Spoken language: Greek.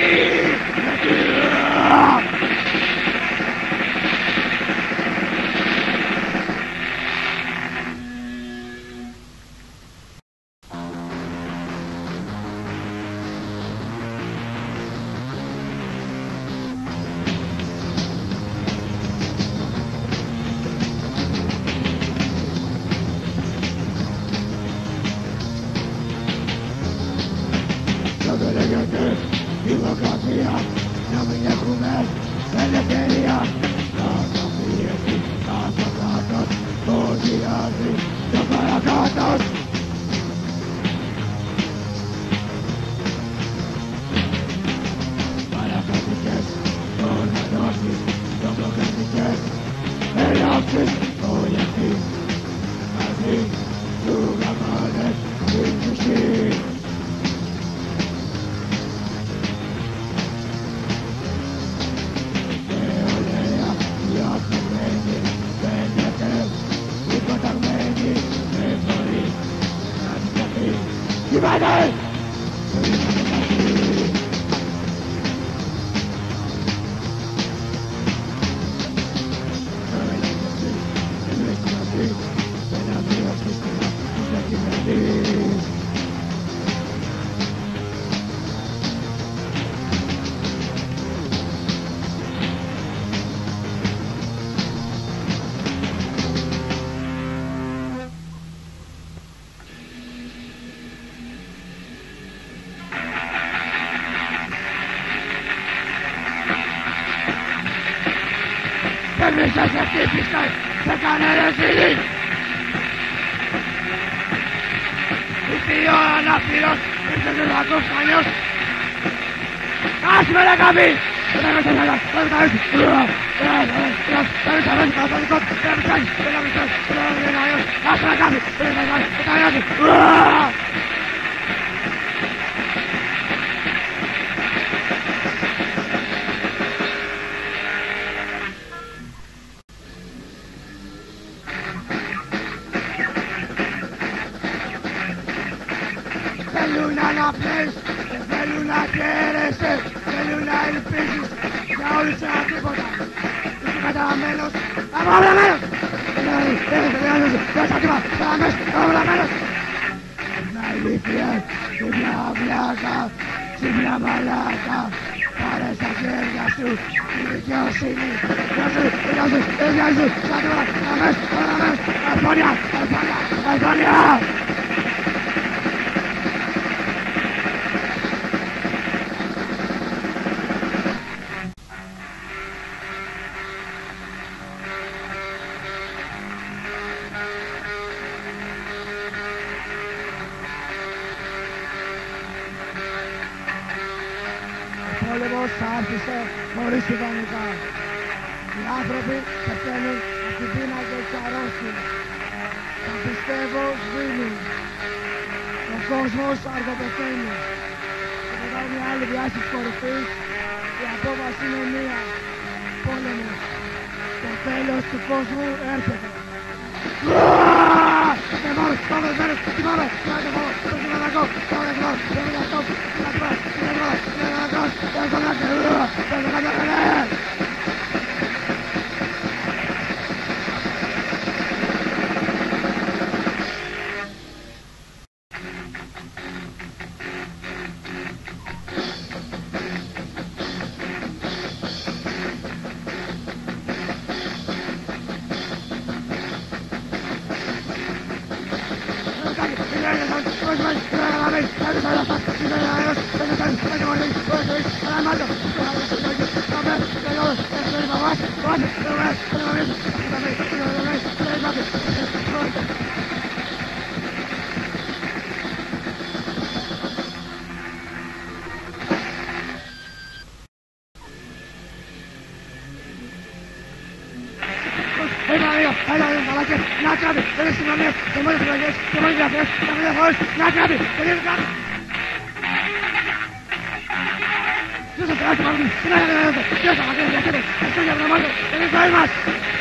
Δημοκρατία, να μην έχουμε ελευθερία. Κάθε πίεση, κάθε κράτος, ποσιάζει το παρακάτω. Παρακρατικές, οργανώσεις, τρομοκρατικές ενώσεις, όλοι αυτοί μαζί του γαμάνε την ψυχή. United! Εμείς σας ευτύχησαν σε κανένας φίλοι. Ήρθε ο ανάπηρος, ήρθε ο λακός κανιός. Κάσουμε ρε καμπή! Θέλουν να αναπνέεις, δεν θέλουν να χαίρεσαι, θέλουν να ελπίζεις για όλους ένα τίποτα. Είσαι καταραμένος, απολαμμένος! Απολαμμένος! Μια ηλίθεια, μια βλάκα, μια μαλάκα. Πάρε στα χέρια σου τη δικαιοσύνη. Αλφόνια! Ο πόλεμος άρχισε χωρίς ιδανικά. Οι άνθρωποι πεθαίνουν από την πείνα και τις αρρώστιες. Τα πιστεύω σβήνουν. Ο κόσμος αργοπεθαίνει. Και μετά μια άλλη διάσκεψη κορυφής, η απόφαση είναι μία. Πόλεμος. Το τέλος του κόσμου έρχεται. Dios,